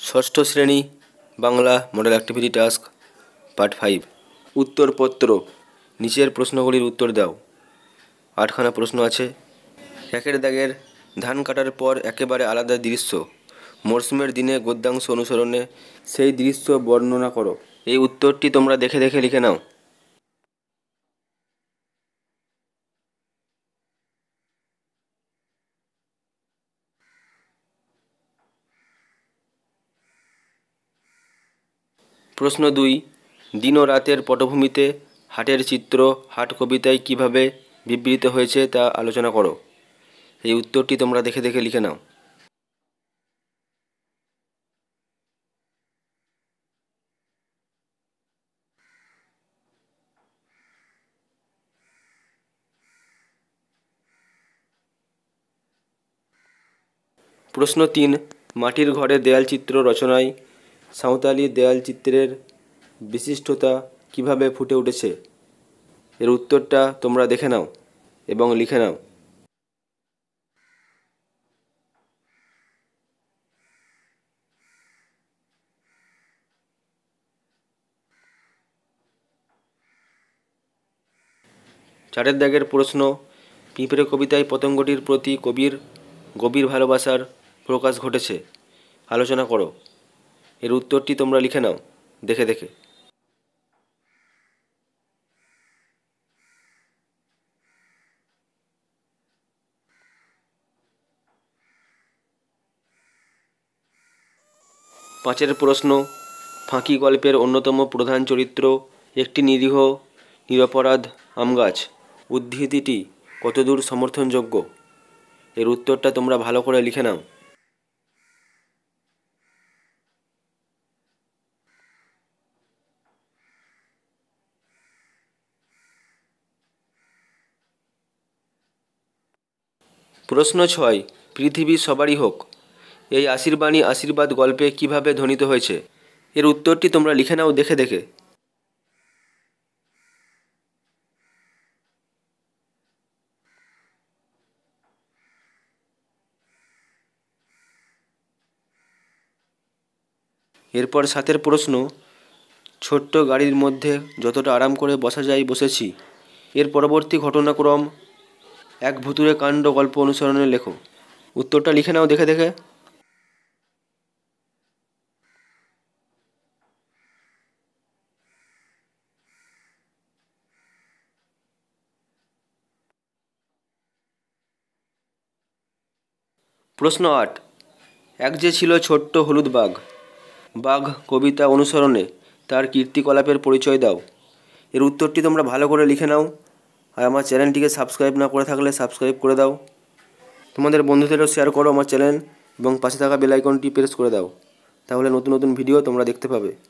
ষষ্ঠ শ্রেণী Bangla model activity task part 5 উত্তরপত্র। নিচের প্রশ্নগুলির উত্তর দাও। 8খানা প্রশ্ন আছে। একের দাগের ধান কাটার পর একেবারে আলাদা দৃশ্য, মরশুমের দিনে গদ্যাংশ অনুসরণে সেই দৃশ্য বর্ণনা করো। এই উত্তরটি তোমরা দেখে দেখে লিখে নাও। প্রশ্ন 2, দিন ও রাতের পটভূমিতে হাটের চিত্র হাট কবিতায় কিভাবে বিবৃত হয়েছে তা আলোচনা করো। এই উত্তরটি তোমরা দেখে দেখে লিখে নাও। প্রশ্ন 3, মাটির ঘরে দেয়ালচিত্র রচনায় সাঁওতালি দেয়ালচিত্রের বিশিষ্টতা কিভাবে ফুটে উঠেছে। এর উত্তরটা তোমরা দেখে নাও এবং লিখে নাও। চারের দাগের প্রশ্ন, পিঁপড়ে কবিতায় পতঙ্গটির প্রতি কবির গভীর ভালোবাসার প্রকাশ ঘটেছে, আলোচনা করো। এর উত্তরটি তোমরা লিখে নাও দেখে দেখে। পাঁচের প্রশ্ন, ফাঁকি গল্পের অন্যতম প্রধান চরিত্র একটি নিরীহ নিরপরাধ আমগাছ, উদ্ধৃতিটি কতদূর সমর্থনযোগ্য। এর উত্তরটা তোমরা ভালো করে লিখে নাও। প্রশ্ন 6, পৃথিবী সবারই হোক, এই আশীর্বাণী আশীর্বাদ গল্পে কিভাবে ধ্বনিত হয়েছে। এর উত্তরটি তোমরা লিখে নাও দেখে দেখে। এরপর 7এর প্রশ্ন, ছোট্ট গাড়ির মধ্যে যতটা আরাম করে বসা যায় বসেছি, এর পরবর্তী ঘটনাক্রম এক ভুতুড়ে কাণ্ড গল্প অনুসরণে লেখো। উত্তরটা লিখে নাও দেখে দেখে। প্রশ্ন 8, এক যে ছিল ছোট্ট হলুদ বাঘ, বাঘ কবিতা অনুসরণে তার কীর্তিকলাপের পরিচয় দাও। এর উত্তরটি তোমরা ভালো করে লিখে নাও। আর আমার চ্যানেলটিকে সাবস্ক্রাইব না করে থাকলে সাবস্ক্রাইব করে দাও। তোমাদের বন্ধুদেরও শেয়ার করো আমার চ্যানেল এবং পাশে থাকা বেল আইকনটি প্রেস করে দাও, তাহলে নতুন নতুন ভিডিও তোমরা দেখতে পাবে।